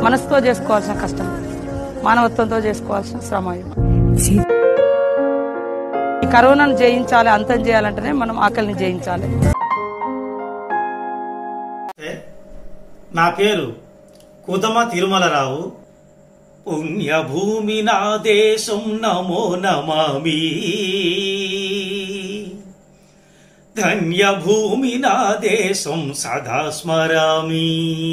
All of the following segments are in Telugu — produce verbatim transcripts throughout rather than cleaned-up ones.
మనసుతో చేసుకోవాల్సిన కష్టం, మానవత్వంతో చేసుకోవాల్సిన శ్రమ. ఈ కరోనాను జయించాలి, అంతం చేయాలంటేనే మనం ఆకలిని జయించాలి. నా పేరు కుదమ తిరుమలరావు. పుణ్యభూమి నా దేశం నమో నమామి, ధన్యభూమి నా దేశం సదా స్మరామి.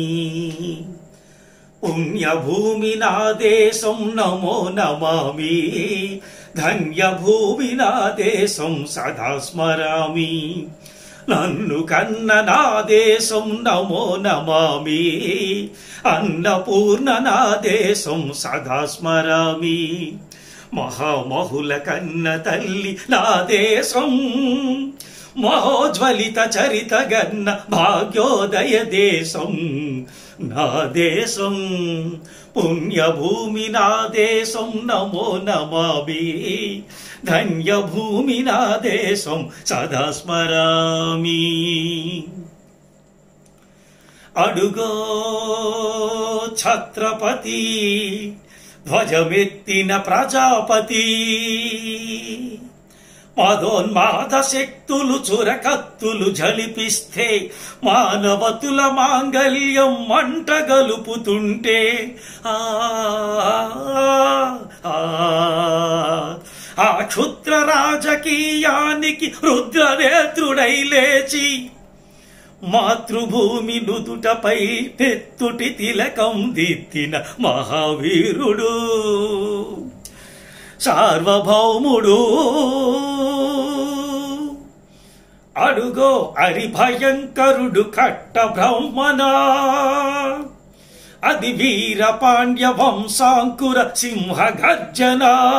పుణ్యభూమి నా దేశం నమో నమామి, ధన్యభూమి నా దేశం సదా స్మరామి. నన్ను కన్న నా దేశం నమో నమామి, అన్నపూర్ణ నా దేశం సదా స్మరామి. మహామహుల కన్న తల్లి నా దేశం, మహోజ్వలిత చరిత గన్న భాగ్యోదయ దేశం నా దేశం. పుణ్యభూమి నా దేశం నమో నమామి, ధన్యభూమి నా దేశం సదా స్మరామి. అడుగో ఛత్రపతి ధ్వజమెత్తిన ప్రజాపతి, మదోన్మాద శక్తులు చురకత్తులు జలిపిస్తే మానవతుల మాంగల్యం మంట గలుపుతుంటే ఆ ఆ క్షుద్ర రాజకీయానికి రుద్రనేత్రుడై లేచి మాతృభూమి నుదుటపై తెత్తుటి తిలకం దిద్దిన మహావీరుడు సార్వభౌముడు. అడుగో హరిభయంకరుడు కట్ట బ్రహ్మణ, అది వీర పాండ్య వంశాంకుర సింహ గర్జన.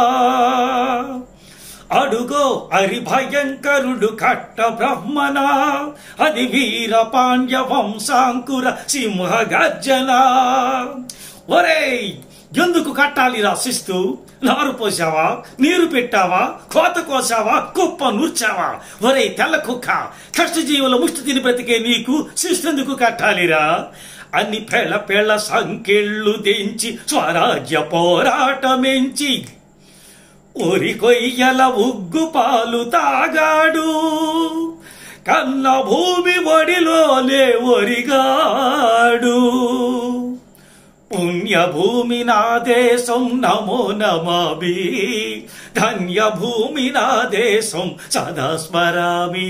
అడుగో హరిభయంకరుడు కట్ట బ్రహ్మణ, అది వీర పాండ్య వంశాంకుర సింహ గర్జన. ఒరేయ్, ఎందుకు కట్టాలి రాసిస్తూ? నారు పోసావా, నీరు పెట్టావా, కోత కోసావా, కుప్ప నూర్చావా? ఒరే తెల్ల కుక్క, కష్టజీవుల ముష్టి తిని బ్రతికే నీకు శిస్తెందుకు కట్టాలిరా? అన్ని పేళ్ల పేళ్ల సంకెళ్ళు తెంచి స్వరాజ్య పోరాటమెంచి ఒరి కొయ్యల ఉగ్గు పాలు తాగాడు, కన్న భూమి ఒడిలోనే ఒరిగాడు. పుణ్యభూమి నా దేశం నమో నమామి, ధన్యభూమి నా దేశం సదా స్మరామి.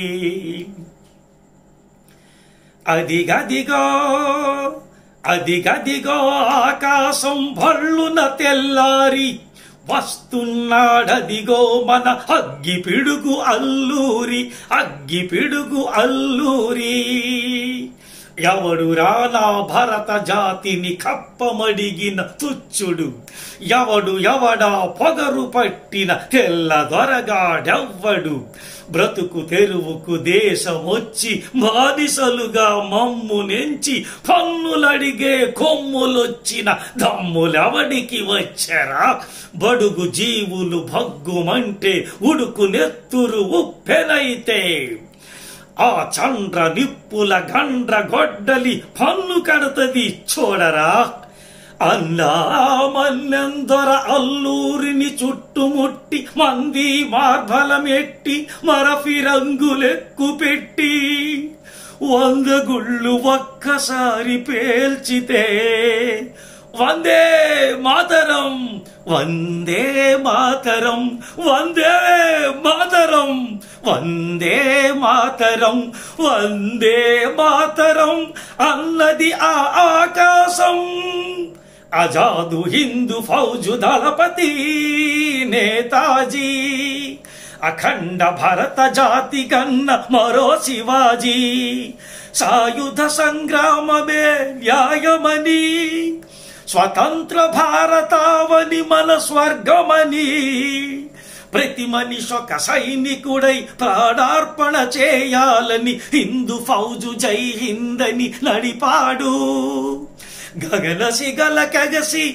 అదిగదిగో అదిగదిగో ఆకాశం భళ్ళున తెల్లారి వస్తున్నాడదిగో మన అగ్గి పిడుగు అల్లూరి, అగ్గి పిడుగు అల్లూరి. ఎవడు రానా భరత జాతిని కప్పమడిగిన తుచ్చుడు, ఎవడు ఎవడా పొగరు పట్టిన తెల్ల దొరగాడెవ్వడు. బ్రతుకు తెరువుకు దేశమొచ్చి బానిసలుగా మమ్ము నెంచి పన్నులడిగే కొమ్ములొచ్చిన దమ్ములెవడికి వచ్చరా? బడుగు జీవులు భగ్గుమంటే ఉడుకు నెత్తురు ఉప్పెనైతే ఆ చండ్ర నిప్పుల గండ్ర గొడ్డలి పన్ను కడతది చూడరా. అల్లా మల్లెందొర అల్లూరిని చుట్టుముట్టి మంది మార్బలమెట్టి మరఫి రంగులెక్కు పెట్టి వంద గుళ్ళు ఒక్కసారి పేల్చితే వందే మాతరం, వందే మాతరం, వందే మాతరం, వందే మాతరం, వందే మాతరం అన్నది ఆ ఆకాశం. ఆజాదు హిందూ ఫౌజు దళపతి నేతాజీ, అఖండ భరత జాతి కన్న మరో శివాజీ. సాయుధ సంగ్రామమే న్యాయమని, స్వతంత్ర భారతావని మన స్వర్గమని, ప్రతి మనిషొక సైనికుడై ప్రాణార్పణ చేయాలని హిందూ ఫౌజు జై హిందని నడిపాడు. గగన సిగల కగసి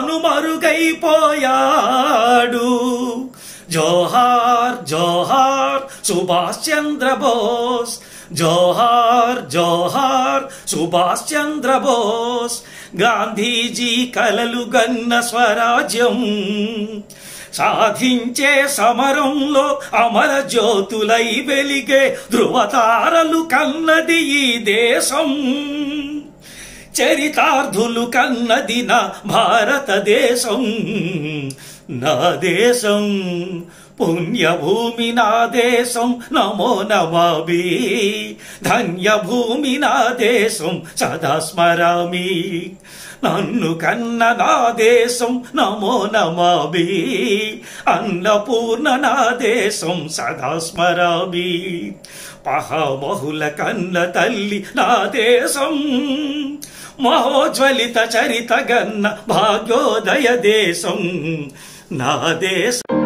కనుమరుగైపోయాడు. జోహార్ జోహార్ సుభాష్ చంద్ర బోస్, జోహార్ జోహార్ సుభాష్ చంద్ర బోస్. గాంధీజీ కలలు గన్న స్వరాజ్యం సాధించే సమరంలో అమర జ్యోతులై వెలిగే ధృవతారలు కన్నది ఈ దేశం. చరితార్థులు కన్నది నా భారతదేశం. నా దేశం పుణ్యభూమి నా దేశం నమో నమామి. ధన్యభూమి నా దేశం సదా స్మరామి. నన్ను కన్న నా దేశం నమో నమామి. అన్నపూర్ణ నా దేశం సదా స్మరామి. మహామహుల కన్న తల్లి నా దేశం. మహోజ్వలిత చరిత గన్న భాగ్యోదయ దేశం నా దేశం.